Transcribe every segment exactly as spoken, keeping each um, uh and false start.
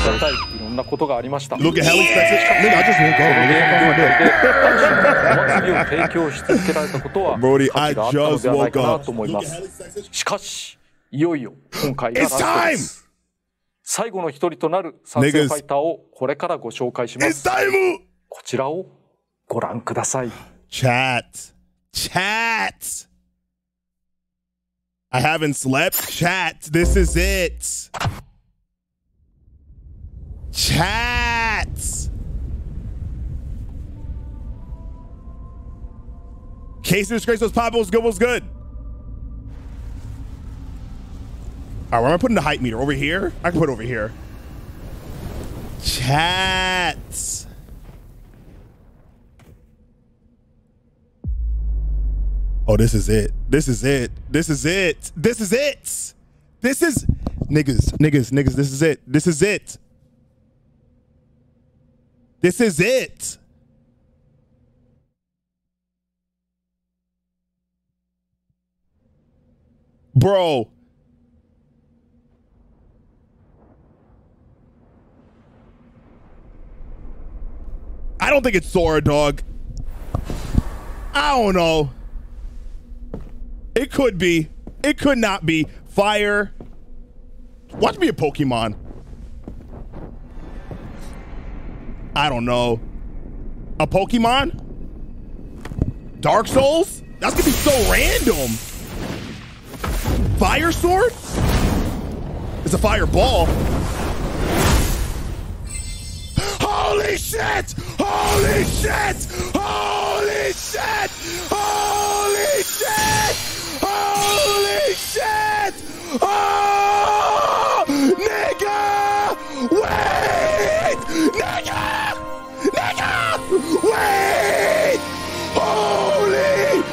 がたいいろんなことがありました。 Look at Helly's sex. Nigga, I just woke up. お祭りを提供し続けられたことは Brody, 価 I 値があったの just ではない woke かな up. と思います。しかしいよいよ今回がラ It's ストで time! す。最後の一人となる参戦ファイターをこれからご紹介しま It's す。 time! こちらをご覧ください。 Chat. Chat. I haven't slept. Chat. This is it. Chat. Casey Disgrace was popping. Was good. Was good. All right, where am I putting the height meter? Over here? I can put it over here. Chat. Oh, this is it. This is it. This is it. This is it. This is niggas, niggas, niggas. This is it. This is it. This is it. Bro. I don't think it's Sora, dog. I don't know. It could be. It could not be. Fire. Watch me a Pokemon. I don't know. A Pokemon? Dark Souls? That's gonna be so random. Fire Sword? It's a fireball. Holy shit! Holy shit! Holy shit! Holy shit! Holy shit! Oh! Nigga! Wait! Nigga! Nigga! Wait! Holy!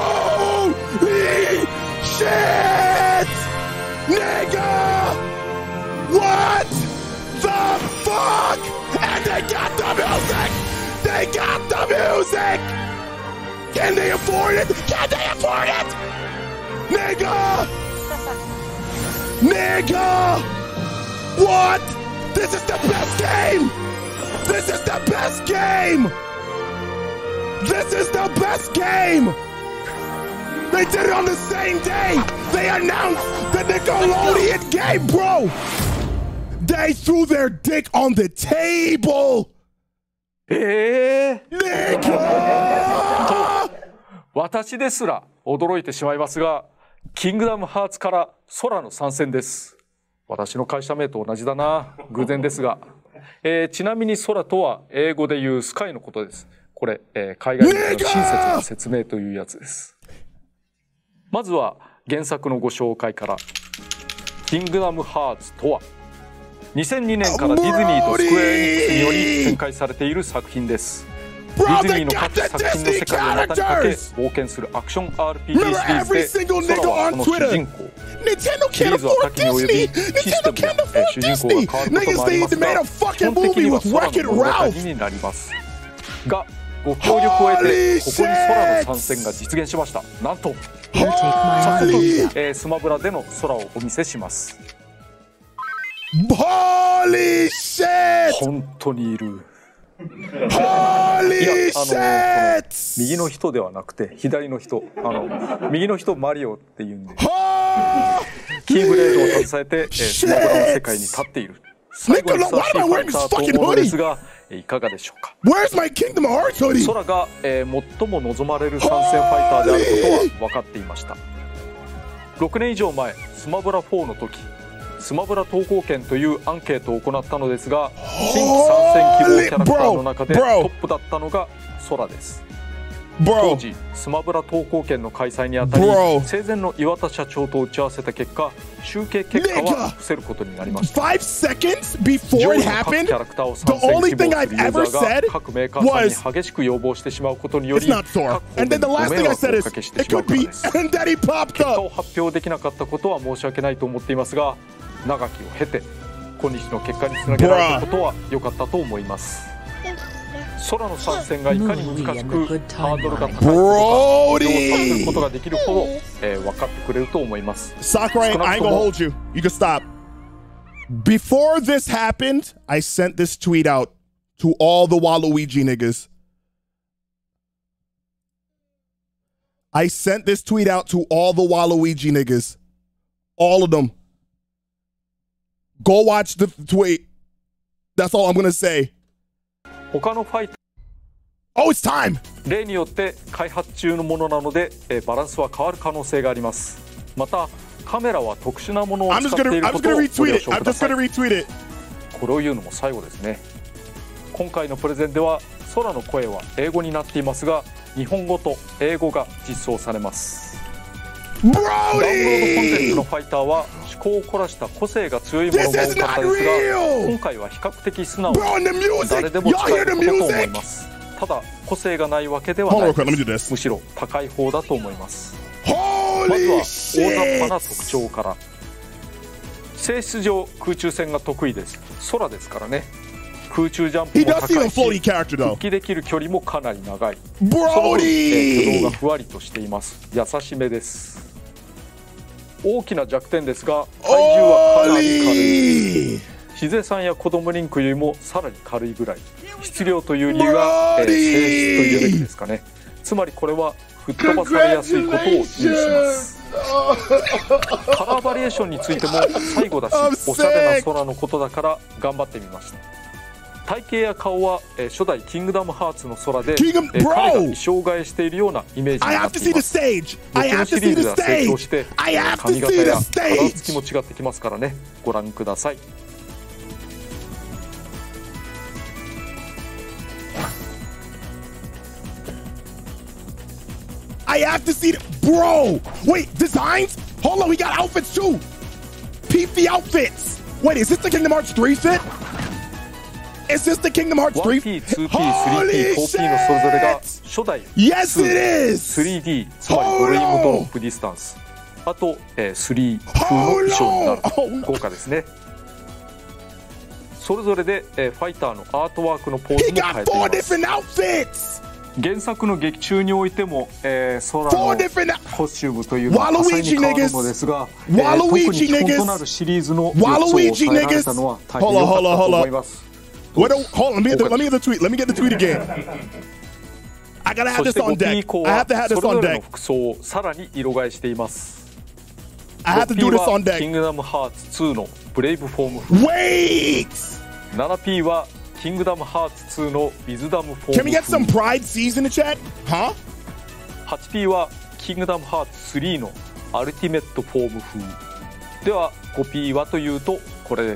Holy shit! Nigga! What the fuck? And they got the music! They got the music! Can they afford it? Can they afford it? Nigga! Nigga! What? This is the best game! This is the best game! This is the best game! They did it on the same day! They announced the Nickelodeon game, bro! They threw their dick on the table! えー、 Nigga! 私ですら驚いてしまいますが、キングダムハーツから空の参戦です。私の会社名と同じだな。偶然ですが、えー、ちなみに空とは英語で言うスカイのことです。これ、えー、海外向けの親切な説明というやつです。まずは原作のご紹介から。キングダムハーツとはにせんにねんからディズニーとスクエアエニックスにより展開されている作品です。ディズニーの各作品の世界を股にかけ冒険するアクション アールピージー シリーズで空はこの主人公。シリーズは多岐に及びシステムや主人公が変わることもありますが、基本的には空の物語になりますが、ご協力を得てここに空の参戦が実現しました。なんと早速、えー、スマブラでの空をお見せします。 Holy shit! 本当にいる。 Holy いや、あの、この shit! 右の人ではなくて左の人、あの右の人マリオっていうんで、キーブレードを携えて、えー、スマブラの世界に立っている。最後にふさわしいファイターと思うのですが、いかがでしょうか。 Where's my Kingdom Hearts hoodie? 空が、えー、最も望まれる参戦ファイターであることは分かっていました。ろくねん以上前、スマブラフォーの時、スマブラ投稿券というアンケートを行ったのですが、新規参戦希望キャラクターの中でトップだったのが空です。当時スマブラ投稿券の開催にあたり、生前の岩田社長と打ち合わせた結果、集計結果は伏せることになりました。 Five seconds before it happened, the only thing I've ever said 各メーカーさんに激しく要望してしまうことにより、 It's not Sora. And then the last thing I said is it could be, and then he popped 結果 up. を発表できなかったことは申し訳ないと思っていますが、長きを経て今日の結果につなげられたことは良かったと思います。空の参戦がいかに難しくハードルが高いことか、それを達することができるほど、えー、分かってくれると思います。 Sakurai, I ain't gonna hold you. You can stop. Before this happened, I sent this tweet out to all the Waluigi niggas. I sent this tweet out to all the Waluigi niggas. All of them. Go watch the tweet. That's all I'm gonna say. 他のファイター Oh, it's time! 例によって開発中のものなので、えーバランスは変わる可能性があります。またカメラは特殊なものを I'm 使 just ってい gonna, る I'm こ just とを gonna ご了 retweet it. 承 I'm くだ just さい。 gonna retweet it. これを言うのも最後ですね。今回のプレゼンでは空の声は英語になっていますが、日本語と英語が実装されます。ダウンロードコンテンツのファイターは趣向を凝らした個性が強いものが多かったですが、今回は比較的素直に誰でも使えることと思います。ただ個性がないわけではないです。むしろ高い方だと思います。まずは大雑把な特徴から。性質上空中戦が得意です。空ですからね。空中ジャンプも高いし、復帰できる距離もかなり長い。その分、挙動がふわりとしています。優しめです。大きな弱点ですが、体重はかなり軽い。ヒゼさんや子供リンクよりもさらに軽いぐらい。質量という理由が、えー、性質というべきですかね。つまりこれは吹っ飛ばされやすいことを意味します。カラーバリエーションについても最後だし、おしゃれな空のことだから頑張ってみました。体型や顔は、えー、初代キングダムハーツの空で、えー、彼が衣装替えしているようなイメージになっています。僕のシリーズが成長して、えー、髪型や体つきも違ってきますからね。ご覧ください。 I have to see the bro. Wait, designs? Hold on, we got outfits too. P P outfits. Wait, is this the Kingdom Hearts three fit? Is this the Kingdom Hearts three? ワンピー、ツーピー、スリーピー、フォーピー のそれぞれが初代 Yes, it is. スリーディー、つまりドリームドロップディスタンス。あと、えー、スリー風の衣装になる。豪華ですね。それぞれで、えー、ファイターのアートワークのポーズも変えています。原作の劇中においても、えー、空のコスチュームというのは多彩に変わるのですが、えー、特に基本となるシリーズの予想を抑えられたのは大変良かったと思います。 What? Hold on, let me, let me get the tweet. Let me get the tweet again. I gotta have this on deck. I have to have this on deck. それぞれの服装をさらに色替えしています。I have to do this on deck. キングダムハーツツーのブレイブフォーム風。Wait! セブンピー はキングダムハーツツーのウィズダムフォーム風。Can we get some Pride Seas in the chat? Huh? エイトピー はキングダムハーツスリーのアルティメットフォーム風。では ファイブピー はというとこれです。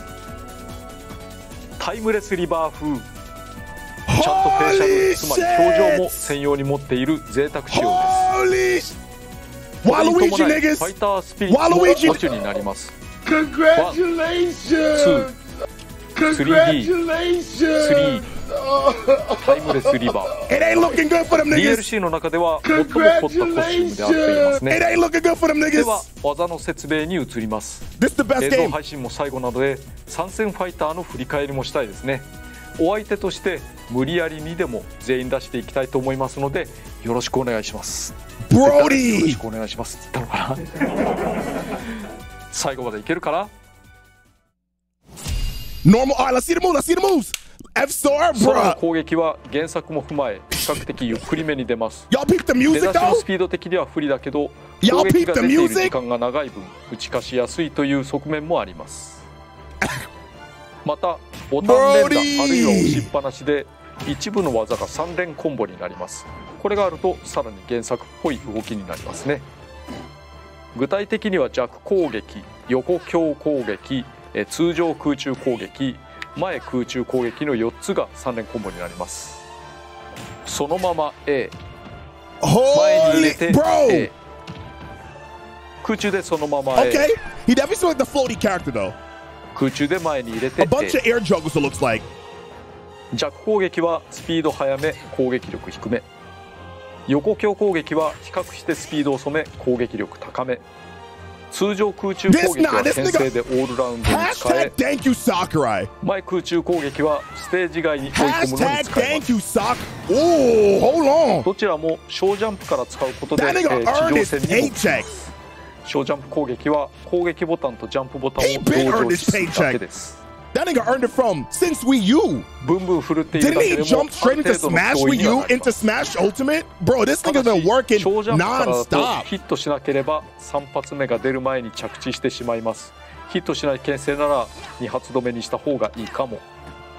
タイムレスリバー風。ちゃんとフェイシャル、つまり表情も専用に持っている贅沢仕様です。これに伴いファイタースピリットも持ちになります。ワン、ツー、スリーディー、スリー、タイムレスリバー。ディーエルシー の中では最も凝ったコスチュームであっていますね。では技の説明に移ります。映像配信も最後なので参戦ファイターの振り返りもしたいですね。お相手として無理やりにでも全員出していきたいと思いますのでよろしくお願いします。ブロディーよろしくお願いしますって言ったのかな最後までいけるかな。 Normal. All right, let's see the moves. Let's see the moves. F-Star, bro. 空の攻撃は原作も踏まえ比較的ゆっくりめに出ます。 Y'all peep the 出 music だしの though? スピード的には不利だけど Y'all 攻撃 peep が the 出ている music? 時間が長い分打ち勝ちやすいという側面もあります。またボタン連打あるいは押しっぱなしで一部の技がさん連コンボになります。これがあるとさらに原作っぽい動きになりますね。具体的には弱攻撃、横強攻撃、え通常空中攻撃、前空中攻撃のよっつがさん連コンボになります。そのまま A、 前に入れて A、 空中でそのまま A、 Okay, he definitely seems like the floaty character though. 空中で前に入れて A。 A bunch of air juggles it looks like. 弱攻撃はスピード速め、攻撃力低め。横強攻撃は比較してスピード遅め、攻撃力高め。通常空中攻撃は牽制でオールラウンドに使え、前空中攻撃はステージ外に追い込むのに使えます。どちらも小ジャンプから使うことで、えー、地上戦にも。 小ジャンプ攻撃は攻撃ボタンとジャンプボタンを同時するだけです。 That nigga earned it from since Wii U. ブンブン振るっているだけでも Didn't he jump straight into Smash Wii U into Smash Ultimate? Bro, this nigga's been working 小ジャンプからだと non-stop. ヒットしなければさん発目が出る前に着地してしまいます。ヒットしない牽制ならに発止めにした方がいいかも。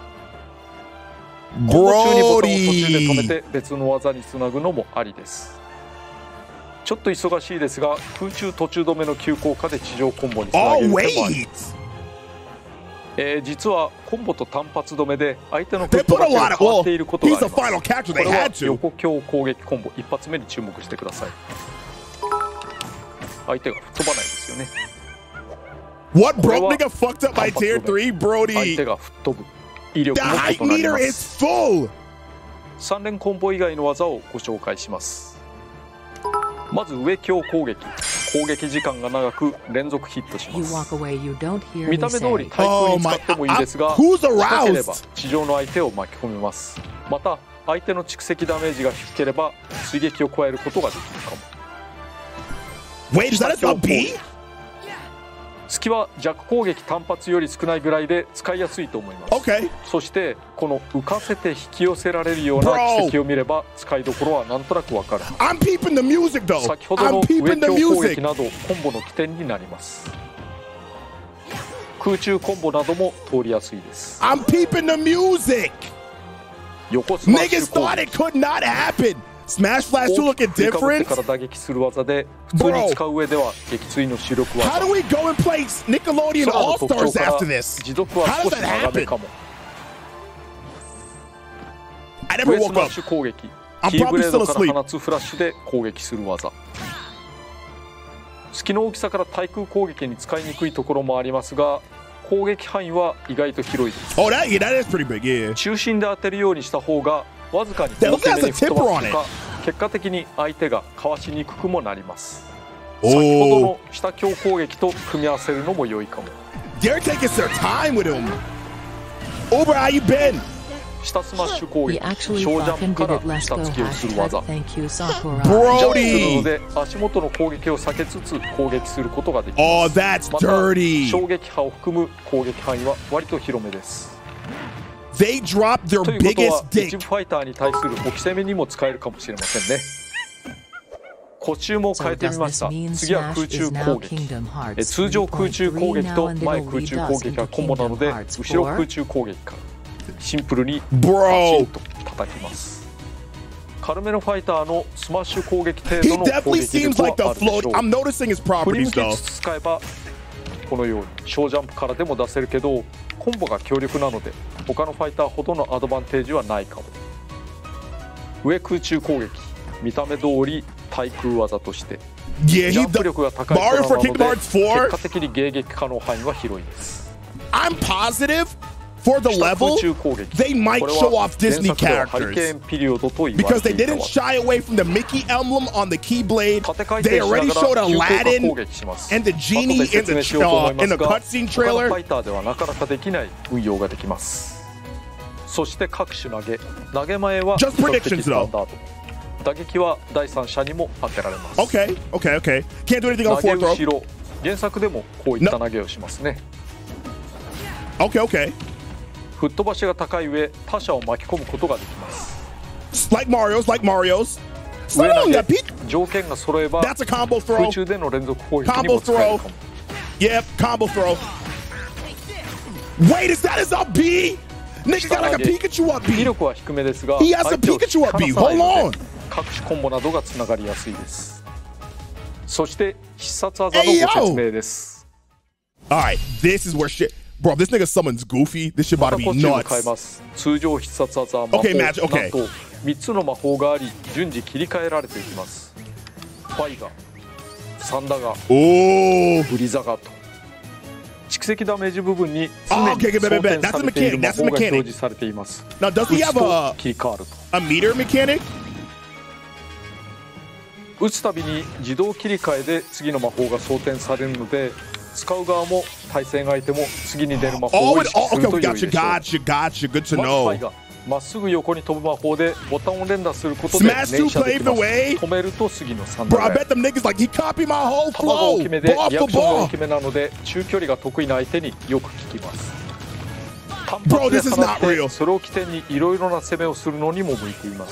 コンボ中にボタンを途中で止めて別の技につなぐのもありです。ちょっと忙しいですが空中途中止めの急降下で地上コンボにつなげる手もあります。えー、実はコンボと単発止めで相手のフットだけが変わっていることがあります。これは横強攻撃コンボ一発目に注目してください。相手が吹っ飛ばないですよね。 What broke nigga fucked up my tier three, Brody? 相手が吹っ飛ぶ威力 The も height 異なりま meter す。 is full. さん連コンボ以外の技をご紹介します。まず上強攻撃、攻撃時間が長く連続ヒットします。見た目通り対空に使ってもいいですが、近ければ地上の相手を巻き込みます。また相手の蓄積ダメージが低ければ追撃を加えることができるかも。 Wait, is that a B? 隙は弱攻撃単発より少ないぐらいで使いやすいと思います。 Okay. そしてこの浮かせて引き寄せられるような軌跡を見れば使いどころはなんとなくわかる。 I'm peeping the music though. 先ほどの I'm 上 peeping the 強攻 music. 撃などコンボの起点になります。空中コンボなども通りやすいです。 I'm peeping the music. 横スマッシ Niggas ュ攻 thought 撃、 it could not happen. Smash Flash two looking 振りかぶって different. から打撃する技で普通に使う上では撃墜の主力 How 技。 do we go and play Nickelodeon 空の All 特徴 Stars から after this? 持続は How 少 does し that 長め happen? かも。 I never 上ス woke マッ up. シュ攻撃、 I'm キーブ probably レード still か asleep. ら放つフラッシュで攻撃する技。隙の大きさから対空攻撃に使いにくいところもありますが攻撃範囲は意外と広いです。 Oh, that yeah, that is pretty big. Yeah. 中心で当てるようにした方がわずかに高低めに吹っ飛ばすとか結果的に相手がかわしにくくもなります。先ほどの下強攻撃と組み合わせるのも良いかも。 They're taking their time with him. Uber, how you been? 下スマッシュ攻撃、小ジャンプから下突きをする技。ジャンプする Brody. ので足元の攻撃を避けつつ攻撃することができ Oh, ます。 that's また dirty. 衝撃波を含む攻撃範囲は割と広めです。 They dropped their ということは biggest 一 dick. 部ファイターに対する置き攻めにも使えるかもしれませんね。コスチュームを変えてみました。次は空中攻撃。え通常空中攻撃と前空中攻撃がコンボなので後ろ空中攻撃からシンプルにバチンと叩きます。軽めのファイターのスマッシュ攻撃程 He 度の攻 definitely 撃 seems 力は like あ the るでし float. ょう。 I'm noticing his 振り properties 向き though. つつ使えばこのように小ジャンプからでも出せるけどコンボが強力なので他のファイターほどのアドバンテージはないかも。上空中攻撃、見た目通り対空技として Yeah, ジ he ャンプ the 力が高いキャ Mario ラな for の Kingdom で Hearts 結 four. 果的に迎撃可能範囲は広いです。 I'm positive for the 下空 level 中攻撃、 they might これ show は off Disney 前作ではハリケー characters ンピリオドと言わ because they れていた didn't 技。 shy away from the Mickey emblem on the Keyblade. 縦回 They 転し already なが showed ら急降下 Aladdin 攻撃します。 and the 後 genie で in 説明 the しようと思い uh, ま in す the が cutscene 他のフ trailer. ァイターではなかなかできない運用ができます。そして各種投げ、投げ前は比 Just 較的 predictions, スタンダード。打撃は第三者にも当てられます。 Okay, okay, okay. Can't do anything 投 on げ fourth 後 throw. ろ、原作でもこういった投げをしますね。 Okay, okay. 吹っ飛ばしが高い上、他者を巻き込むことができます。 Like Mario's, like Mario's. 上 Slow 投 down, げ that Pete. 条件が揃えば That's a combo 空 throw. 中での連続攻撃にも使えるかも。 Yep, combo throw. Wait, is that his up B? Nigga got like a Pikachu up 威 B. 力は低めですが、 He has a 相手を Pikachu up B. 引き離さない Hold ので on. 各種コンボなどがつながりやすいです。そして必殺技のご説明です。 All right, this is where shit. Bro, this nigga summons Goofy. This shit ま about た to コ be スチューム変え nuts. ます。通常必殺技は魔法、 Okay, match, okay. なんとみっつの魔法があり順次切り替えられていきます。ファイガー、サンダガ、 Oh. ブリザガと蓄積ダメージ部分に常 Oh, に okay, okay, 装 bet, bet, 填 bet. されている魔 That's the 法が mechanic. 表示されています。 Now, does 打 he つ have と a 切り替わると。 a meter mechanic? 打つたびに自動切り替えで次の魔法が装填されるので使う側も対戦相手も次に出る魔法 Oh, を意 it, 識 oh, する okay, と良い gotcha, でしょう。 gotcha, gotcha. Good to まずファイ know. がまっすぐ横に飛ぶ魔法でボタンを連打することで連 Smash 射 two でき paved ま the す。 way. 止めると杉の三 Bro, 打 I 目。 bet them niggas like he copied my whole 球が大 flow. きめで Ball リ for アクションが ball. 大きめなので中距離が得意な相手によく効きます。単 Bro, 発で this is 放 not って real. それを起点にいろいろな攻めをするのにも向いています。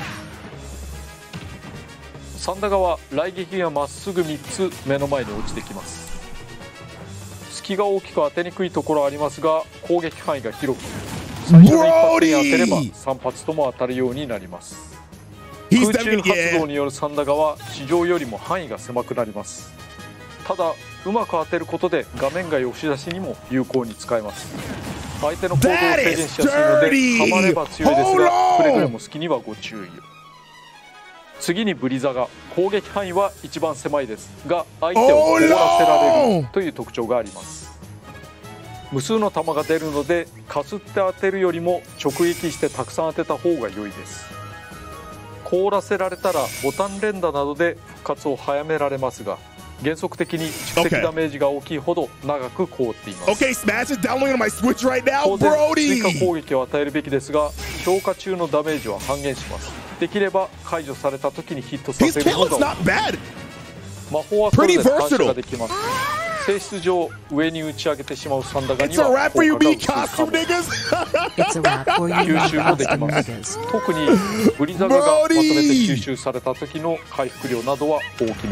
三打側雷撃がまっすぐみっつ目の前に落ちてきます。隙が大きく当てにくいところありますが攻撃範囲が広く最初の一発に当てればさん発とも当たるようになります。 He's 空中 definitely 発動 yeah. による三打側地上よりも範囲が狭くなります。ただうまく当てることで画面外押し出しにも有効に使えます。相手の行動を制限しやすいのでハマれば強いですがくれぐれも隙にはご注意を。次にブリザガ攻撃範囲は一番狭いですが相手を凍らせられるという特徴があります。無数の弾が出るのでかすって当てるよりも直撃してたくさん当てた方が良いです。凍らせられたらボタン連打などで復活を早められますが原則的に蓄積 Okay. ダメージが大きいほど長く凍っています。 Okay, Smash is downloading on my Switch right now, 当然追加 Brody. 攻撃を与えるべきですが強化中のダメージは半減します。できれば解除された時にヒットさ His せるの kill is が not bad. 魔法はそれぞれ Pretty 反射 versatile. ができます。性質上上に打ち上げてしまうサンダガに It's a は wrap for you, 効果が B 薄いか costume も。 niggas. It's a wrap for you, 吸収もでき costume ます。 niggas. 特にブリザガがまとめて吸収された時の回復量などは大きめ。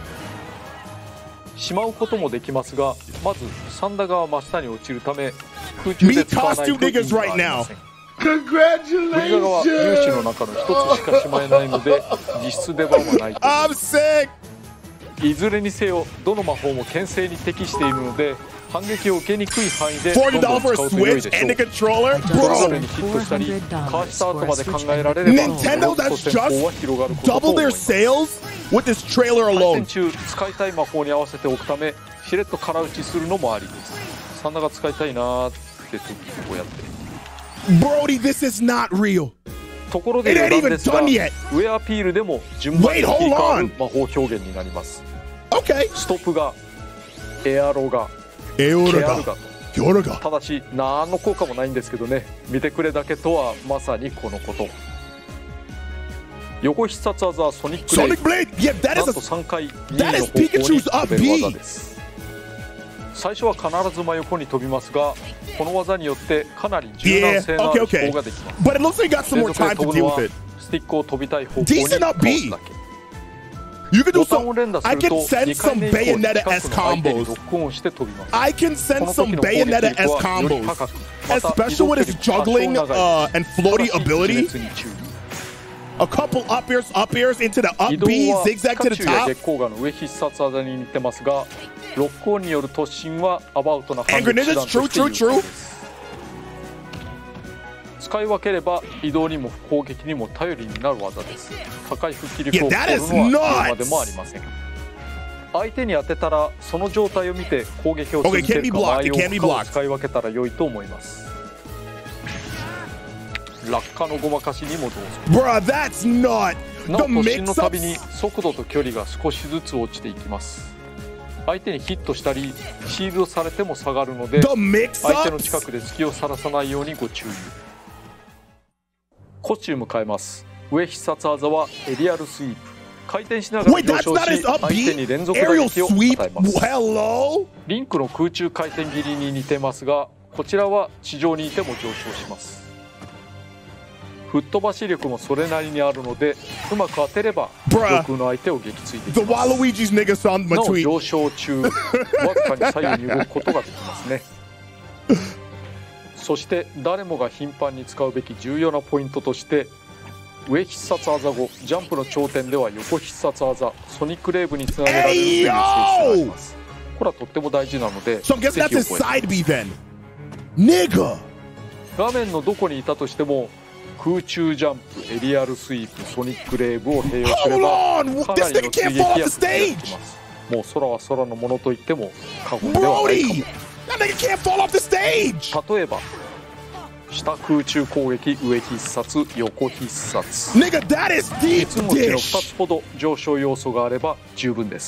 しまうこともできますがまずサンダガは真下に落ちるため空中で使わないと意味がありません。ブリザガは粒子の中の一つしかしまえないので実質出番はないと I'm sick. いずれにせよどの魔法も牽制に適しているので反撃を受けにくい範囲でどん forty ど dollars ん for a 使うと良い Switch でしょ and a う。 controller, それぞ bro. れにヒットしたりかわした後まで考えられれば Nintendo, もっと that's 戦法は広がる just ことと double 思い their ます。 sales with this trailer 対戦 alone. 中使いたい魔法に合わせておくためしれっと空打ちするのもありです。サンダが使いたいなーって時こうやって Brody, this is not real. ところで It ain't 余談ですが even done yet. ウェアピールでも順番に Wait, 切り替わ hold る on. 魔法表現になります。 Okay. ストップがエアロがケアル Eoraga. がと Yoraga. ただし何の効果もないんですけどね見てくれだけとはまさにこのこと。横必殺技はソニックレイ Sonic Blade. Yeah, that なん is と a さんかいにい that の is 方向に Pikachu's 飛べ up る技 B. です。最初は必ず真横に飛びますがこの技によってかなり柔軟 Yeah. 性のあ Okay, る飛 okay. 行ができます。 But it looks like you got some 連 more 続で time 飛 to ぶの deal は with it. スティックを飛びたい方向に Decent 倒 up B. すだけ。 You can do ボタンを some. 連打す I る can と send にかい some め以降 Bayonetta 近 S くの相手にロ combos. ックオンして飛びます。 I can こ send の some 時の攻撃 Bayonetta 力 S はより combos. 高くまた Especially with his 移動距離 juggling も多少 uh, 長い and floaty ただし ability. 地熱に注意。 A couple up airs, up airs into the 移 up 動 B, は zigzag ピ to カ the チュウや top. 月光河の上必殺技に似てますがロックオンによる突進はアバウトな反 And 撃手 Greninja's 段と true, して true, 有 true. 効です。使い分ければ移動にも攻撃にも頼りになる技です。高い復帰力を Yeah, that 誇る is のは言うま nuts. でもありません。相手に当てたらその状態を見て攻撃を続 Okay, け can be るか blocked. 前 It を can be 置くかを blocked. 使い分けたら良いと思います。落下のごまかしにもどうぞ。 Bruh, that's not な the お突進の mix た up. びに速度と距離が少しずつ落ちていきます。相手にヒットしたりシールドされても下がるので The mix 相手の ups. 近くで隙をさらさないようにご注意。コスチューム変えます。上必殺技はエリアルスイープ。回転しながら Wait, 上 that's 昇 not し his up 相手 B. に連続打 Aerial 撃を sweep. 与えます。 Hello? リンクの空中回転切りに似てますがこちらは地上にいても上昇します。吹っ飛ばし力もそれなりにあるのでうまく当てれば Bruh. 上空の相手を撃墜で The きます。 Waluigi's nigga saw my なお tweet. 上昇中わずかに左右に動くことができますね。そして誰もが頻繁に使うべき重要なポイントとして上必殺技後ジャンプの頂点では横必殺技ソニックレーブにつなげられるという性質があります。これはとっても大事なので So I'm guessing ぜ that's ひ his 覚えて side B then. Nigga. 画面のどこにいたとしても空中ジャンプエリアルスイープソニックレーブを併用すれ Hold ば on. か This なりの nigga 追 can't 撃 fall off や the すくでき stage. ます。もう空は空のものと言っても過言ではないかも。 Brody. That nigga can't fall off the stage. 例えば下空中攻撃上必殺横必殺 Nigga, that is い deep つもうちのふた dish. つほど上昇要素があれば十分です。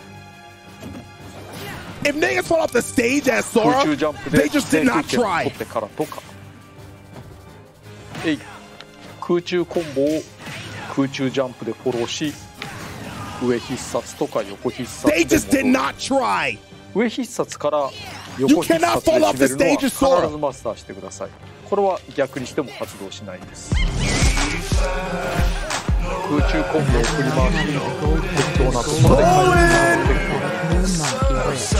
If niggas fall off the stage as 空 Sora, 中ジャンプで they just did 制空 not 権を try. 取ってからとかえい、空中コンボを空中ジャンプでフォローし、上必殺とか横必殺 They で just did 戻る。 not try. 上必殺から横必殺で You cannot fall off 滑 the るのは stage, 必 Sora. ずマスターしてください。これは逆にしても発動しないです。空中コンボを振り回し、適当なところで回転させていく。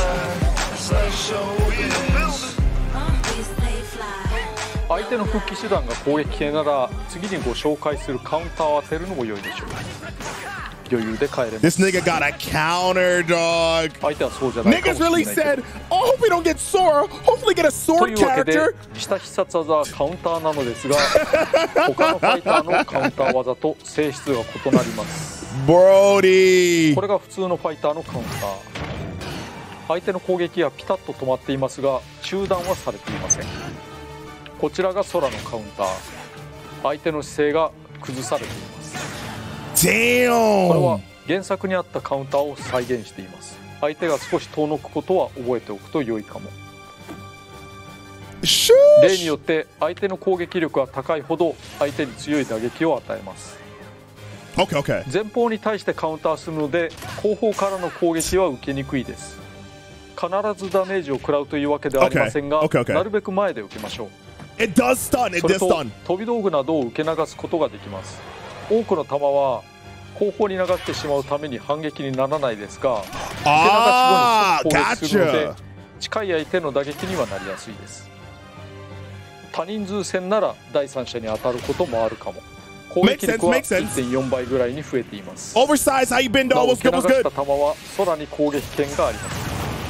相手の復帰手段が攻撃系なら次にご紹介するカウンターを当てるのも良いでしょう。余裕で帰れます。 This nigga got a counter, dog. 相手はそうじゃないかも Niggas しれない really けど。 said, oh, hope we don't get Sora. Hopefully get a と sword いうわけで character. 下必殺技はカウンターなのですが他のファイターのカウンター技と性質が異なります。 Brody. これが普通のファイターのカウンター。相手の攻撃はピタッと止まっていますが中断はされていません。こちらが空のカウンター。相手の姿勢が崩されています。 Damn. これは原作にあったカウンターを再現しています。相手が少し遠のくことは覚えておくと良いかも。 Shush. 例によって相手の攻撃力が高いほど相手に強い打撃を与えます。 Okay, okay. 前方に対してカウンターするので後方からの攻撃は受けにくいです。必ずダメージを食らうというわけではありませんが、 Okay, okay, okay. なるべく前で受けましょう。 It does stun. It それ does と stun. 飛び道具などを受け流すことができます。多くの弾は後方に流してしまうために反撃にならないですが、受け流し後 Ah, に即攻撃するので gotcha. 近い相手の打撃にはなりやすいです。多人数戦なら第三者に当たることもあるかも。攻撃力は Makes sense, makes sense. いってんよん 倍ぐらいに増えています。 Oversized. How you been, な dog? お What's 受け good? 流 What's した good? 弾は空に攻撃権があります。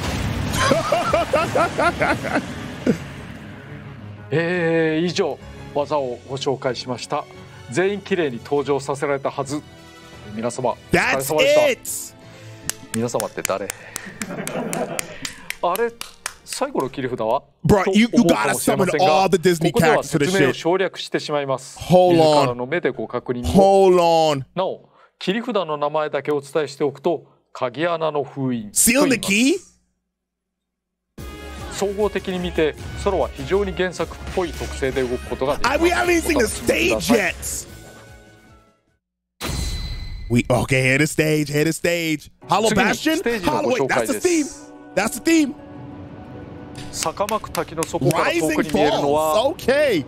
えー、以上技をご紹介しました。全員きれいに登場させられたはず。皆様お疲れ That's 様でした。 it. 皆様って誰あれ最後の切り札は Bro, と you- you 思うかもしれま gotta せん summon が all the Disney ここでは characters for this 説明を shit. 省略してしまいます。 Hold on. 自らの目でご確認を。 Hold on. なお切り札の名前だけお伝えしておくと鍵穴の封印と Seal 言い the ます。 key? 総合的に見てソロは非常に原作っぽい特性で動くことができま I, す。 we haven't even seen the お楽しみくだ stage さい yet. We okay. Here the stage. Here the stage. Hollow 次に Bastion. ステージの Hollow. ご Wait, 紹 that's 介 the で theme. す。 That's the theme. 坂巻滝の底から遠 Rising くに見えるの Falls. は Okay.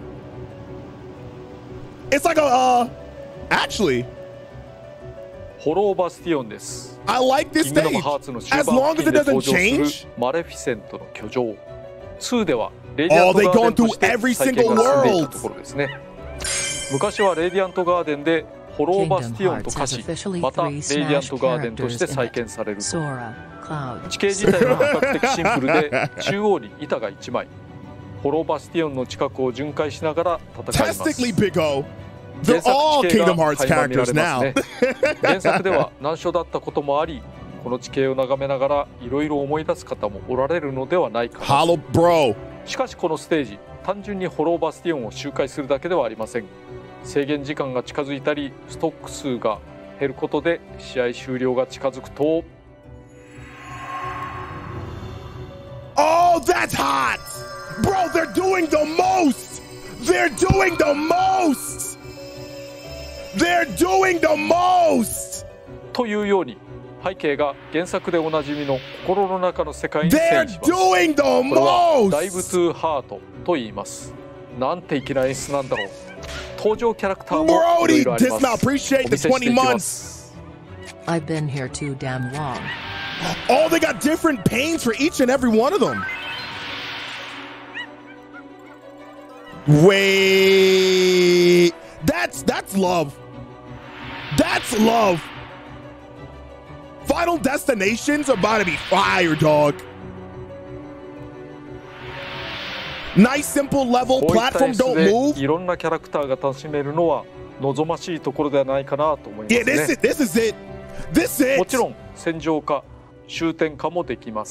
It's like a. Uh, actually, ホローバスティオンです。 I like キ this ングダム stage. ハーツの終 As 盤 long 付 as 近 it で登 doesn't 場す change. るマレフィセントの居城。ツーではレディア Oh, ント they ガーデ gone ンと through して every 再建 single が進んでい world. たところですね。昔はレディアントガーデンでホローバスティオンと化し、またレディアントガーデンとして再建されると。地形自体は比較的シンプルで中央に板がいちまい。ホローバスティオンの近くを巡回しながら戦います。 Fantastically, Big O. 原 They're 作 all 地形 Kingdom が Hearts 垣間見ら characters れます now. ね。原作では難所だったこともあり、この地形を眺めながらいろいろ思い出す方もおられるのではないかなと。 Hollow, bro. しかしこのステージ、単純にホローバスティオンを周回するだけではありません。制限時間が近づいたりストック数が減ることで試合終了が近づくと、 Oh, that's hot! Bro, they're doing the most! They're doing the most! They're doing the most! というように背景が原作でおなじみの心の中の世界に They're 遷移します。 doing the これはダイブ most! トゥーハートと言います。なんて粋な演出なんだろう。登場キャラクターもいろい Brody ろあり does ま not す。 appreciate お the 見せして twenty いきま months. す。 I've been here too damn long. Oh, they got different paints for each and every one of them. Wait, that's that's love. That's love. Final Destination's about to be fire, dog. Nice, simple level こういった演 platform. 出 Don't で move. いろんなキャラクターが楽しめるのは望ましいところではないかなと思いま Yeah, す this is ね。 this is it. This も is ちろん戦場化、終点化もできます。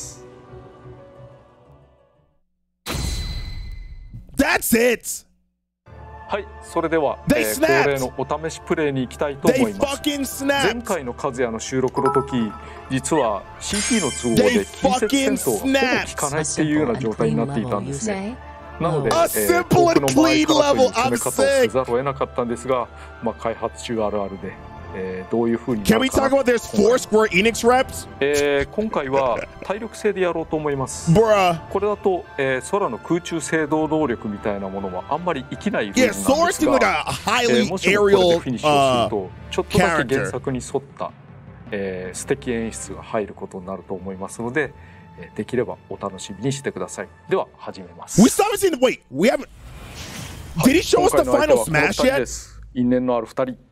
That's it. はい、それでは、 They えー snapped. 恒例のお試しプレイに行きたいと They 思います。 fucking 前 snapped. 回の和也の収録の時、実は シーピー の都合 They で近接戦闘がほぼ fucking 効かないっていうような状態になっていたんですね。 なので、え A ー、 simple 遠く and の前 clean からという level. 攻め I'm 方をせ sick. ざるを得なかったんですが、まあ、開発中あるあるで、えー、どういうふうにな Can る we か talk な about there's four Square Enix reps? えー、今回は体力制でやろうと思います。 Bruh. これだと、えー、空の空中制動能力みたいなものはあんまり生きないルール Yeah, なん Sora です seems like が、 a え highly ーもしもこれで aerial フィニッシュをする uh と、ちょっとだけ character. 原作に沿った、えー、素敵演出が入ることになると思いますので、えーできればお楽しみにしてください。では始めます。 We still haven't seen. Wait, we haven't. Did he show us 今 the 回の相手 final はこの smash 二人 yet? です。因縁のある二人。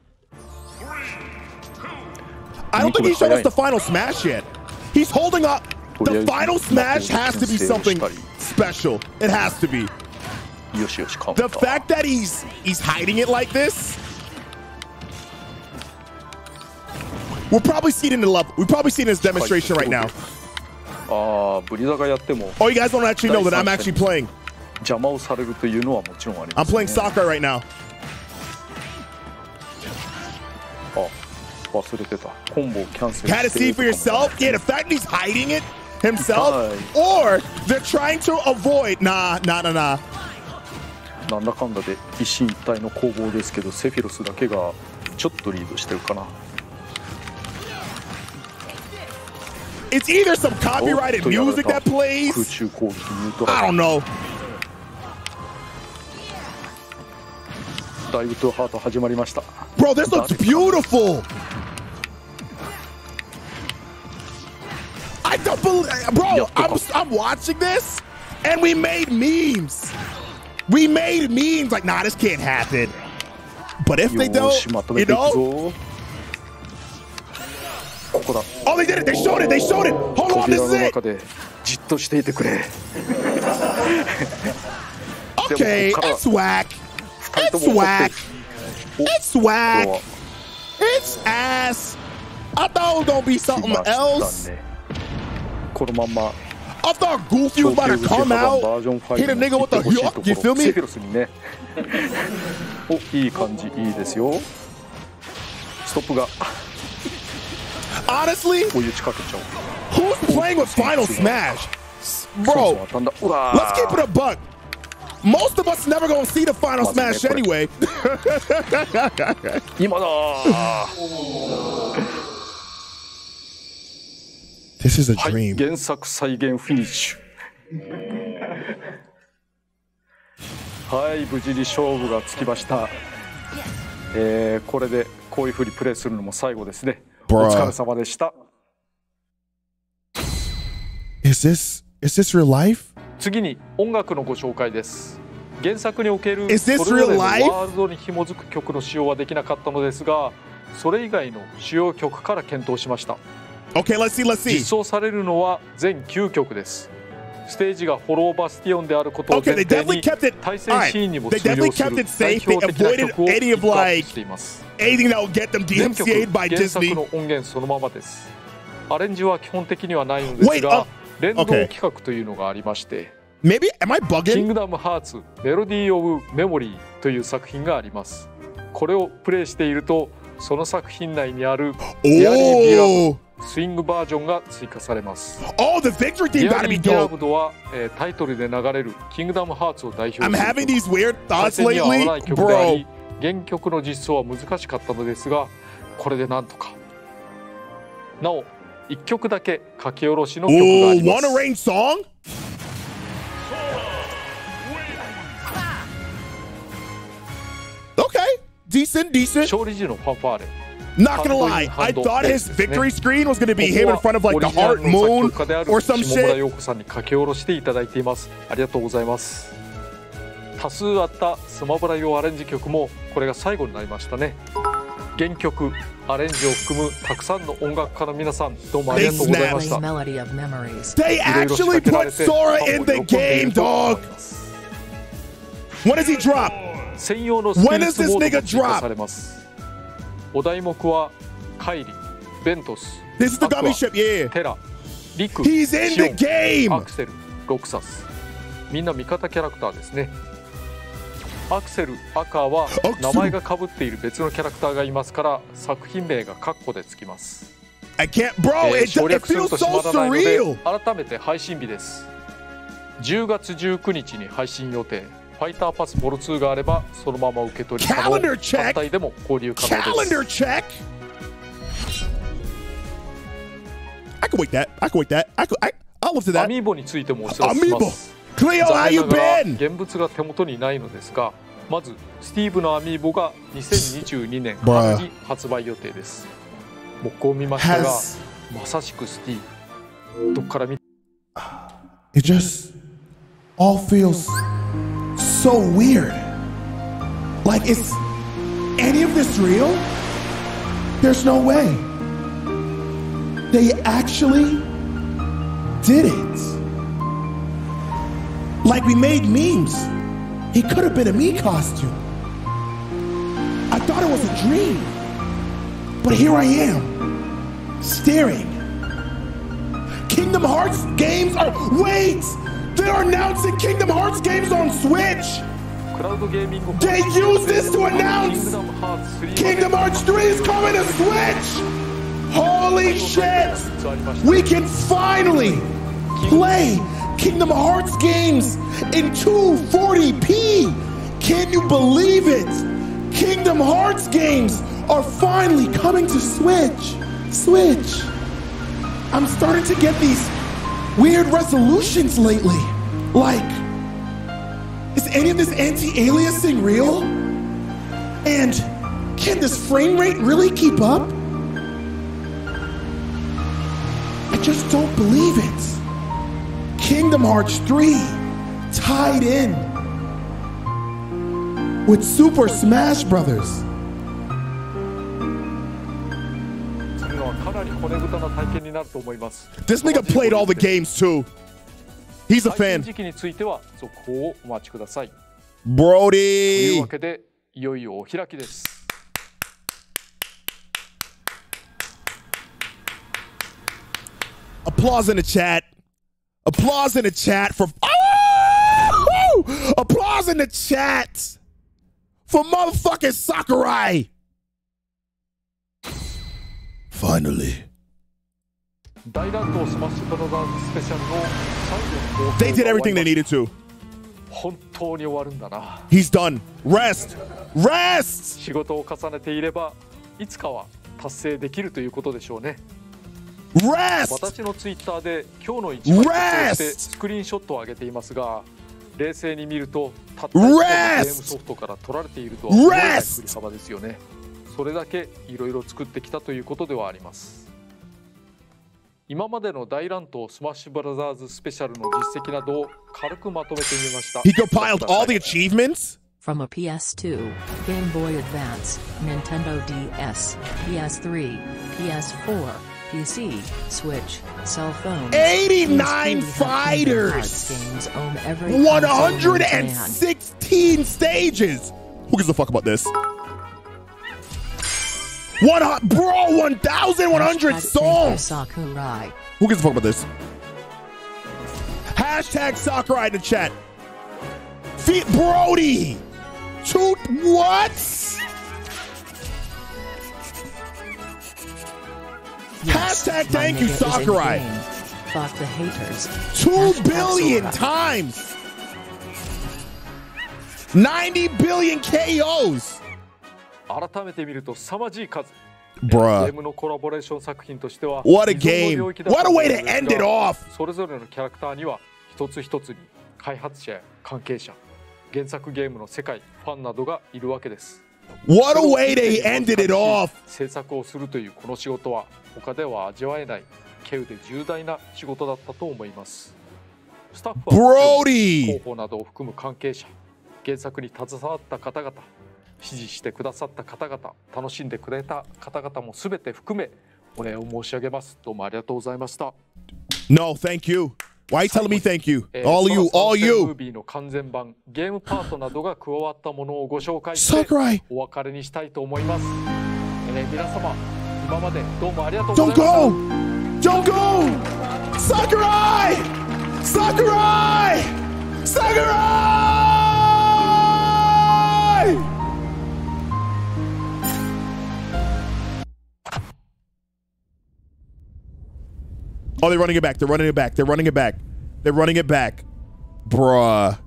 I don't think he showed us the final smash yet. He's holding up. The final smash has to be something special. It has to be. よしよし、カウンタ The ー。 fact that he's he's hiding it like this. We'll probably see it in the level. We probably see it in his demonstration right now. ああ、ブリザがやっても Oh, you guys don't actually know that I'm actually playing. 邪魔をされるというのはもちろんありま I'm す、ね。 playing soccer right now. あ、忘れてた。コンボをキャンセル Had to して see る for とかも yourself. Yeah, the fact that he's hiding it himself, Hi. or they're trying to avoid. Nah, nah, nah, nah. なんだかんだで一進一退の攻防ですけど、セフィロスだけがちょっとリードしてるかな。 It's either some copyrighted おっとやられ music た that plays. 空中攻撃ニュート I ラ don't ル know. ダイブトゥハート始まりました。 Bro, this looks beautiful. I don't believe, bro. I'm I'm watching this, and we made memes. We made memes like, nah, this can't happen. But if they よ don't, しまと you めていく know. ぞ。ここだ。 Oh, they did it. They showed it. They showed it. Hold on, 扉 this の is it. 中でじっとしていてくれ。 Okay, でもここから it's whack. 二人と It's も怒って whack. る。 It's お、これ whack. は It's ass. I thought it was gonna be 来 something ました else. ね。このまんま。 I thought Goofy was about to come バ out, ージョンファイ hit a ブ nigga with the に行ってほしい hook. とこ You ろ feel セ me? フィロスにね。お、いい感じ、いいですよ。ストップが Honestly, 追い打ちかけちゃう。 who's playing with Final Smash? そう Bro, 当たんだ。うわ let's keep it a buck. Most of us never gonna see the Final Smash anyway. 今だー。 This is a はい、 dream. 原作再現フィニッシュ。はい、無事に勝負がつきました。えー、これでこういうふうにプレイするのも最後ですね。お疲れ様でした。 Is this is this real life? 次に音楽のご紹介です。原作における Is this それぞれの real life? ワールドに紐づく曲の使用はできなかったのですが、それ以外の主要曲から検討しました。 Okay, let's see, let's 実 see. 装されるのは全きゅうきょくです。ステージがホローバスティオンであることを Okay, 前 they 提 definitely に kept it. 対戦 Alright, シーンにも they 通用 definitely す kept る it 代 safe. They 表的な avoided 曲をピ any ッ of クアップ like しています。 anything that will get them 全曲 D M C A'd by 原作 Disney. の音源そのままです。アレンジは基本的にはないのです Wait, が uh,、 連動 okay. 企画というのがありまして、 Maybe am I キン bugging? グダムハーツメロディー・オブ・メモリーという作品があります。これをプレイしていると、その作品内にあるディアリー・ビラ Oh, スイングバージョンが追加されます。 oh, the victory デ theme ィア gotta リ be ー・ビラ dope. ブドは、えータイトルで流れるキングダムハーツを代表する I'm having these weird 対 thoughts 戦には合わ lately, ない曲であ bro. り、原曲の実装は難しかったのですが、これでなんとか。なおいっきょくだけ書き下ろしの曲があ Oh, ります。 wanna rain song? Okay, decent, decent. 勝利時のファンファーレ。 Not gonna lie, I thought his victory screen was gonna be him in front of like the heart moon or some 下村 shit. 陽子さんに書き下ろしていただいています。ありがとうございます。多数あったスマブラ用アレンジ曲もこれが最後になりましたね。原曲、アレンジを含むたくさんの音楽家の皆さん、どうもありがとうございました。 Melody of Memories. They いろいろ仕 actually 掛けら put れて Sora ファン in も the 喜んでい game, ると思 dog. います。 When does he drop? 専用のスピリッツ When does this モード nigga も追加 drop? されます。お題目はカイリ、ベントス、 This is the アクア gummy ship, yeah. テラ、リク、 He's in シオ the ン、ア game. クセル、ロクサス、みんな味方キャラクターですね。アクセル、アカーはクセル名前が被っている別のキャラクターがいますから作品名がカッコでつきます。 I can't, bro. えー It, 省 it 略する feels と so 閉まらないので surreal. 改めて配信日です。 じゅうがつじゅうくにちに配信予定。ファイターパスボルツーがあればそのまま受け取り可能。 Calendar check. 単体でも購入可能です。 Calendar check. I can wait that. I can wait that. I can, I, I'll look to ア that. ミーボについてもお知らせしま Amiibo. す。 Cleo, how 残 you 念ながら been? 現物が手元にないのですが、まずスティーブのアミーボがにせんにじゅうにねん Bruh. 春に発売予定です。木工を見ましたが Has まさしくスティーブ。どっから見 it just all feels so weird. Like, is any of this real? There's no way. They actually did it. Like, we made memes. It could have been a me costume. I thought it was a dream. But here I am, staring. Kingdom Hearts games are. Wait! They're announcing Kingdom Hearts games on Switch! クラウドゲーミング They use this to announce Kingdom Hearts スリー Kingdom Hearts three is coming to Switch! Holy shit! We can finally play Kingdom Hearts games in two forty p! Can you believe it? Kingdom Hearts games are finally coming to Switch! Switch! I'm starting to get these weird resolutions lately. Like, is any of this anti-aliasing real? And can this frame rate really keep up? I just don't believe it. Kingdom Hearts three tied in with Super Smash Brothers. するのはかなり骨太な体験になると思います。 This nigga played all the games too. He's a 配信 fan. 時期については続報をお待ちください。というわ Brody. けでいよいよお開きです。 Applause in the chat. Applause in the chat for. Oh! Applause in the chat for motherfucking Sakurai. Finally. 大乱闘スマッシュブラザーズスペシャルの最後の They did everything they needed to. 本当に終わるんだな。 He's done. Rest. Rest. 仕事を重ねていればいつかは達成できるということでしょうね。 Rest. 私のツイッターで今日の一番として Rest. スクリーンショットを上げていますが、冷静に見るとたった一個のゲームソフトから取られているとは思えない振り幅ですよね。それだけいろいろ作ってきたということではあります。今までの大乱闘スマッシュブラザーズスペシャルの実績などを軽くまとめてみました。 He compiled all the achievements. From a P S two, Game Boy Advance, Nintendo D S, P S three, P S four, P C, Switch, cell phone. eighty-nine fighters. Games own every one console hundred known to man. sixteen stages. Who gives a fuck about this? One, hu- bro, one thousand one hundred Hashtag thank you, songs. Sakurai. Who gives a fuck about this? Hashtag Sakurai in the chat. Feet Brody. Two, what? Yes, Hashtag my thank you, nigga is in Sakurai. game. Fuck the haters. Two Hashtag billion Sakurai. times. ninety billion K Os. 改めて見ると凄まじい数。 Bruh. ゲームのコラボレーション作品としては What a 既存の game. 領域だと What a 思う way の to です end it が off. それぞれのキャラクターには一つ一つに開発者や関係者、原作ゲームの世界、ファンなどがいるわけです。 What a way they ended it off. 制作をするというこの仕事は他では味わえない稀有で重大な仕事だったと思います。スタッフは Brody. 広報などを含む関係者、原作に携わった方々、支持してくださった方々、楽しんでくれた方々も全て含めお礼を申し上げます。どうもありがとうございました。 No, thank you. Why are you telling me thank you? えー All you, ソラ all 参戦ムー you. ビーの完全版ゲームパートなどが加わったものをご紹介して Sakurai. お別れにしたいと思います。えー皆様今までどうもありがとうござい Don't ました。 go. Don't go. Sakurai. Sakurai. Sakurai. Oh, they're running it back. They're running it back. They're running it back. They're running it back. Bruh.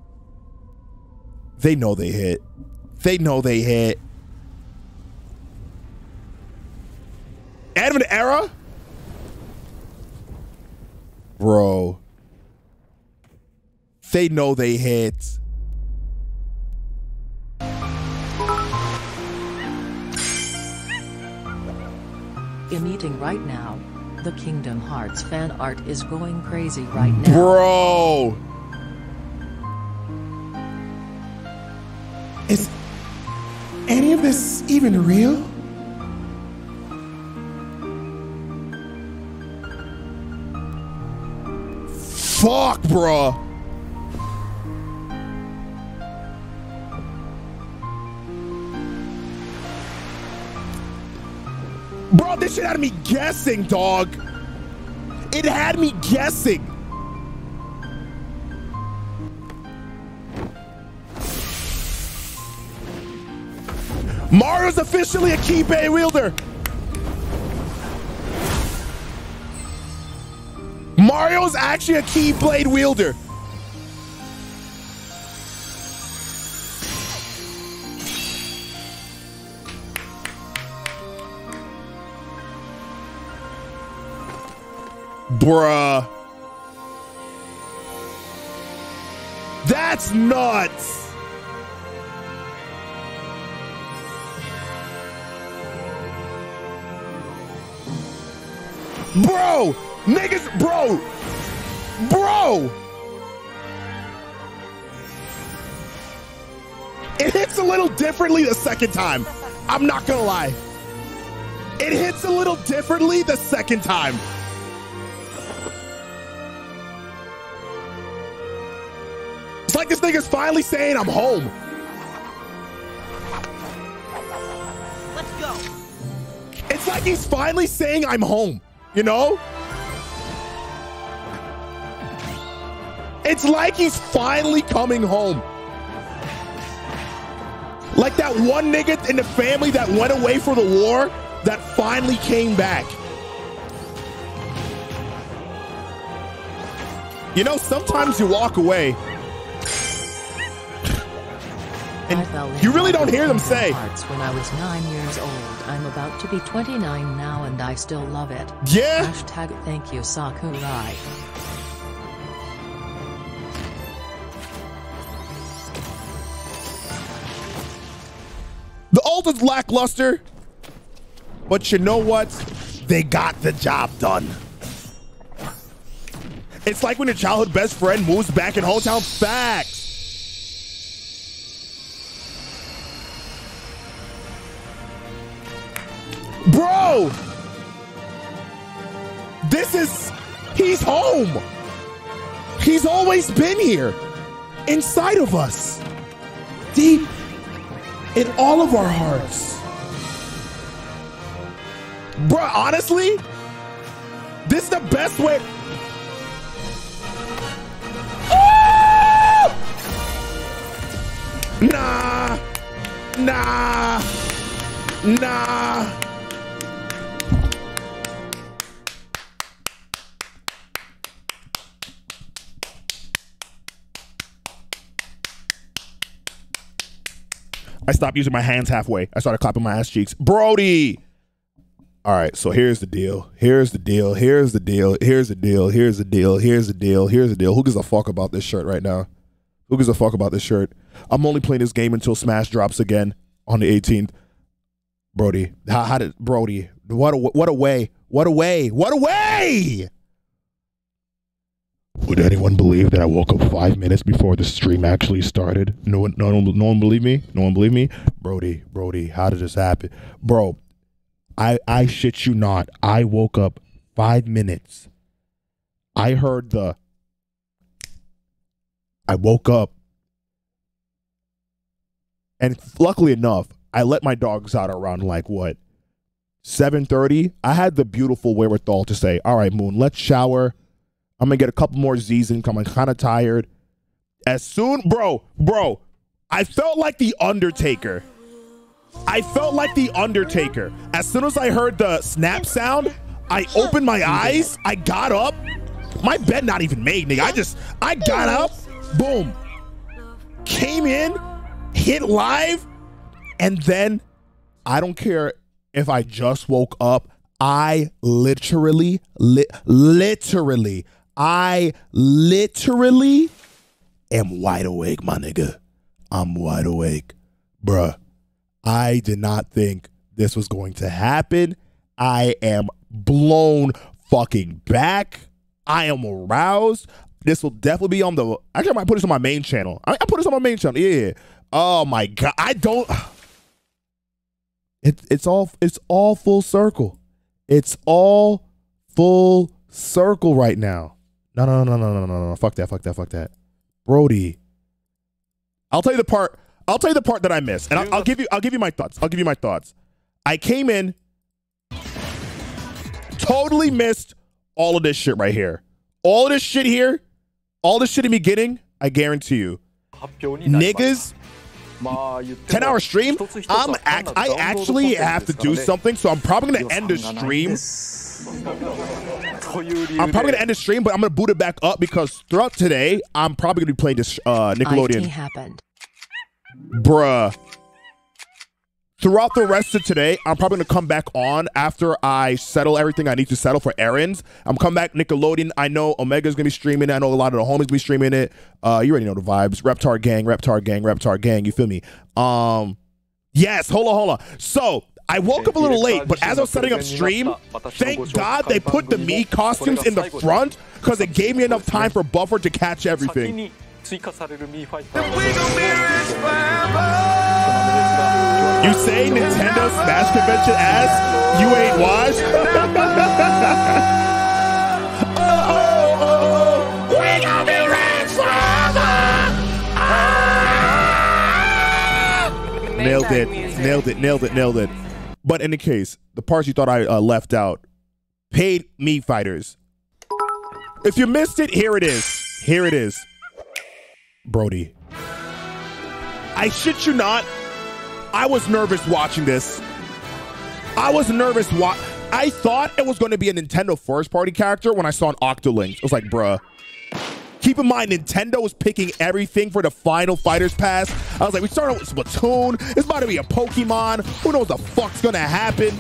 They know they hit. They know they hit. End of an era? Bro. They know they hit. I'm eating right now. The Kingdom Hearts fan art is going crazy right now. Bro. Is any of this even real? Fuck, bro. Bro, this shit had me guessing, dog. It had me guessing. Mario's officially a Keyblade wielder. Mario's actually a Keyblade wielder. Bruh. That's nuts. Bro, niggas, bro, bro. It hits a little differently the second time. I'm not gonna lie. It hits a little differently the second time. It's like this nigga's finally saying I'm home. Let's go. It's like he's finally saying I'm home, you know? It's like he's finally coming home. Like that one nigga in the family that went away for the war that finally came back. You know, sometimes you walk away and you really don't hear them say, when I was nine years old. I'm about to be twenty-nine now and I still love it. Yeah. Hashtag thank you Sakurai. The ult is lackluster, but you know what? They got the job done. It's like when your childhood best friend moves back in hometown. Facts. Bro, this is, he's home. He's always been here, inside of us, Deep in all of our hearts. Bro, honestly, this is the best way. Oh! Nah, nah, nah. I stopped using my hands halfway. I started clapping my ass cheeks. Brody. All right, so here's the deal. Here's the deal. Here's the deal. Here's the deal. Here's the deal. Here's the deal. Here's the deal. Who gives a fuck about this shirt right now? Who gives a fuck about this shirt? I'm only playing this game until Smash drops again on the eighteenth. Brody, how, how did Brody? What a what a way! What a way! What a way! Would anyone believe that I woke up five minutes before the stream actually started? No one, no one, no one believe me. No one believe me. Brody, Brody, how did this happen, bro? I, I shit you not. I woke up five minutes. I heard the. I woke up, and luckily enough, I let my dogs out around like what, seven thirty. I had the beautiful wherewithal to say, "All right, Moon, let's shower. I'm gonna get a couple more Z's in. I'm kind of tired." As soon, bro, bro, I felt like the Undertaker. I felt like the Undertaker. As soon as I heard the snap sound, I opened my eyes. I got up. My bed not even made, nigga. I just, I got up. boom, came in, hit live, and then I don't care if I just woke up. I literally, li literally, I literally am wide awake, my nigga. I'm wide awake, bruh. I did not think this was going to happen. I am blown fucking back. I am aroused. This will definitely be on the, actually I might put this on my main channel. I, I put this on my main channel, yeah. Oh my God, I don't, it, it's all, it's all full circle. It's all full circle right now. No, no, no, no, no, no, no, no, fuck that, fuck that, fuck that. Brody, I'll tell you the part, I'll tell you the part that I missed, and I'll, I'll give you, I'll give you my thoughts. I'll give you my thoughts. I came in, totally missed all of this shit right here. All of this shit here, all this shit in me getting, I guarantee you, niggas, ten hour stream, I'm act, I actually have to do something, so I'm probably gonna end the stream. I'm probably gonna end the stream, but I'm gonna boot it back up because throughout today, I'm probably gonna be playing this uh, Nickelodeon. I T happened. Bruh. Throughout the rest of today, I'm probably gonna come back on after I settle everything I need to settle for errands. I'm coming back Nickelodeon. I know Omega's gonna be streaming it. I know a lot of the homies be streaming it. Uh, you already know the vibes. Reptar gang, Reptar gang, Reptar gang. You feel me? Um, yes. Hold on, hold on. So I woke up a little late, but as I was setting up stream, thank God they put the me costumes in the front because it gave me enough time for Buffer to catch everything. You say Nintendo Smash Convention ass? You ain't washed? oh, oh, oh, oh. We gonna be rich forever! Ah! Nailed it, nailed it, nailed it, nailed it. But in the case, the parts you thought I uh, left out, paid me fighters. If you missed it, here it is. Here it is. Brody. I shit you not. I was nervous watching this. I was nervous. Wa I thought it was going to be a Nintendo first party character when I saw an Octoling. I was like, bruh. Keep in mind, Nintendo was picking everything for the final Fighters Pass. I was like, we started with Splatoon. It's about to be a Pokemon. Who knows what the fuck's going to happen?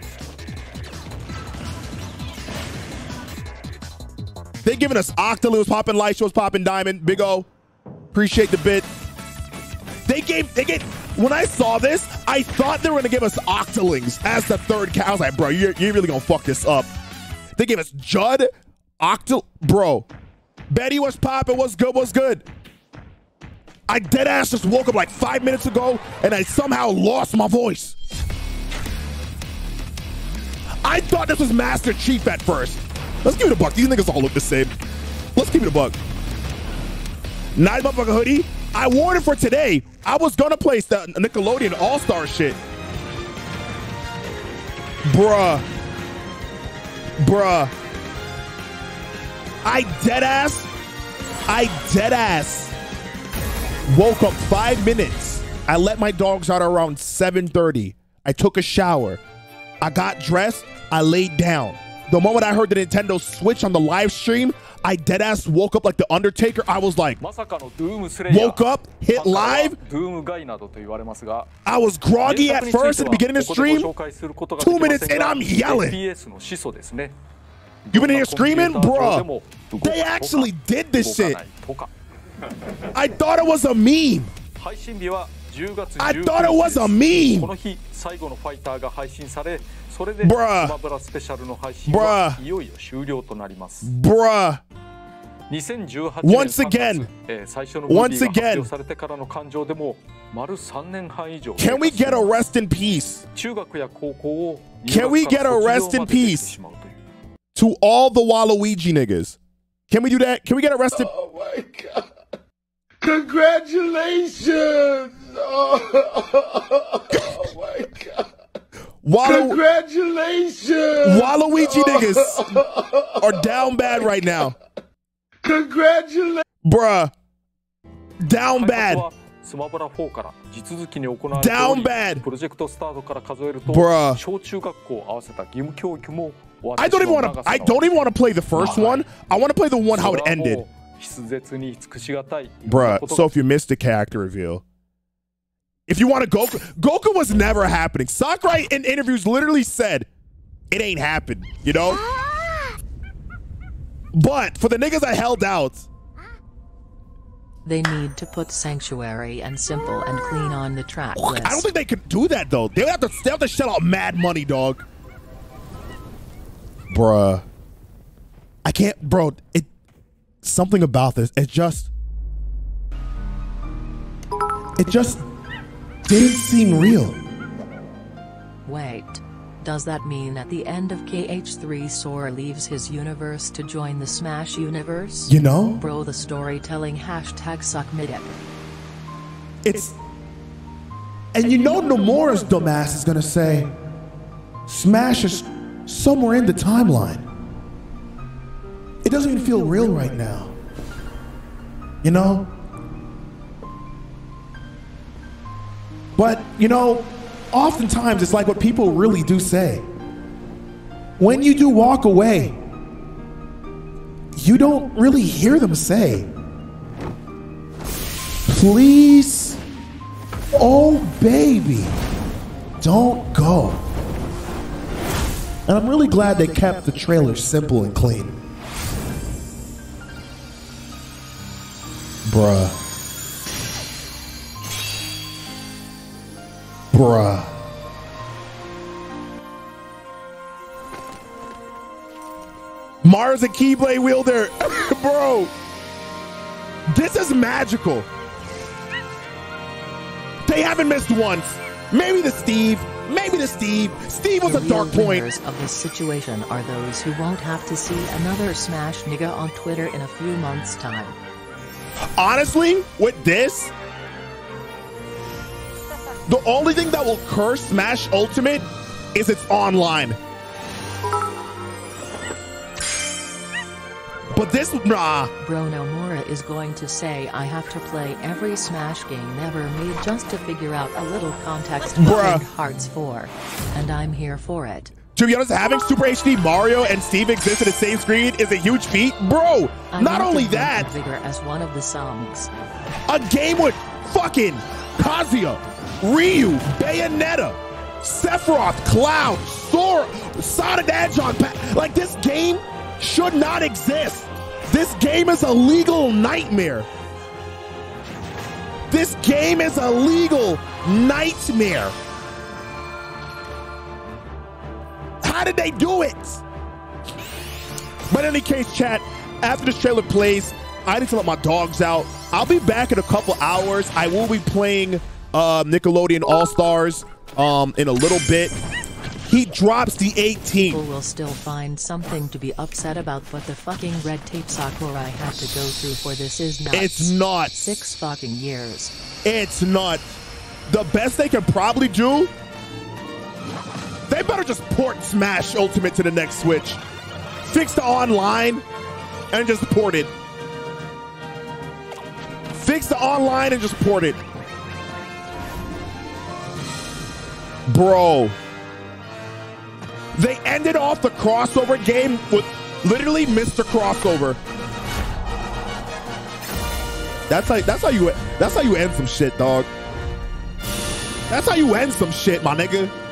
They giving us Octoling was popping, Light was popping, Diamond, Big O. Appreciate the bit. They gave, they gave, when I saw this, I thought they were gonna give us Octolings as the third cat. I was like, bro, you're, you're really gonna fuck this up. They gave us Judd, Octol, bro. Betty was popping, what's good, what's good? I deadass just woke up like five minutes ago and I somehow lost my voice. I thought this was Master Chief at first. Let's give it a buck. These niggas all look the same. Let's keep it a buck. Nice motherfucker hoodie. I wore it for today. I was gonna place the Nickelodeon All-Star shit. Bruh. Bruh. I deadass. I deadass. Woke up five minutes. I let my dogs out around seven thirty. I took a shower. I got dressed. I laid down. The moment I heard the Nintendo Switch on the live stream, I deadass woke up like the Undertaker. I was like, woke up, hit live. I was groggy at first at the beginning of the stream. Two minutes and I'm yelling. You been in here screaming? Bruh, they actually did this shit. I thought it was a meme. I thought it was a meme. Bruh. Bruh. Bruh. Once again. Once again. Can we get a rest in peace? Can we get a rest in peace to all the Waluigi niggas? Can we do that? Can we get a rest in peace? Oh my God. Congratulations. Oh, oh my God. Walu Congratulations! Waluigi niggas are down bad right now. Congratulations! Bruh. Down bad. Down bad. Bruh. I don't even want to I don't even want to play the first one. I want to play the one how it ended. 筆舌に尽くしがたい。 Bruh, so if you missed the character reveal, if you want to Goku, Goku was never happening. Sakurai in interviews literally said it ain't happened, you know? But for the niggas that held out, They need to put Sanctuary and Simple and Clean on the track list. I don't think they could do that though. They would have to, they have to shell out mad money, dog. Bruh. I can't, bro, it, something about this, it just, it just didn't seem real. Wait. Does that mean at the end of K H three Sora leaves his universe to join the Smash universe? You know? Bro, the storytelling hashtag suck mid it. It's, and you know Nomura's dumbass is gonna say, Smash is somewhere in the timeline. It doesn't even feel real right now. You know? But, you know, oftentimes it's like what people really do say. When you do walk away, you don't really hear them say, please, oh baby, don't go. And I'm really glad they kept the trailer simple and clean. Bruh. Bruh. Mars a Keyblade wielder. Bro. This is magical. They haven't missed once. Maybe the Steve. Maybe the Steve. Steve was The a dark real point. winners of this situation are those who won't have to see another Smash nigga on Twitter in a few months' time. Honestly, with this, the only thing that will curse Smash Ultimate is it's online. But this, nah. Bro Nomura is going to say I have to play every Smash game ever made just to figure out a little context behind Hearts four. And I'm here for it. To be honest, having Super H D Mario and Steve exist in the same screen is a huge feat. Bro, I not want only to that, Vigor as one of the songs. a game with fucking Kazuya, Ryu, Bayonetta, Sephiroth, Cloud, Sora, Sonic the Hedgehog. Like, this game should not exist. This game is a legal nightmare. This game is a legal nightmare. How did they do it? But in any case, chat, after this trailer plays, I need to let my dogs out. I'll be back in a couple hours. I will be playing uh, Nickelodeon All-Stars um, in a little bit. He drops the eighteenth. People will still find something to be upset about, but the fucking red tape Sakurai had to go through for this is nuts. It's not. Six fucking years. It's not. The best they can probably do, they better just port Smash Ultimate to the next Switch. Fix the online and just port it. Fix the online and just port it. Bro. They ended off the crossover game with literally Mister Crossover. That's how that's how you that's how you end some shit, dog. That's how you end some shit, my nigga.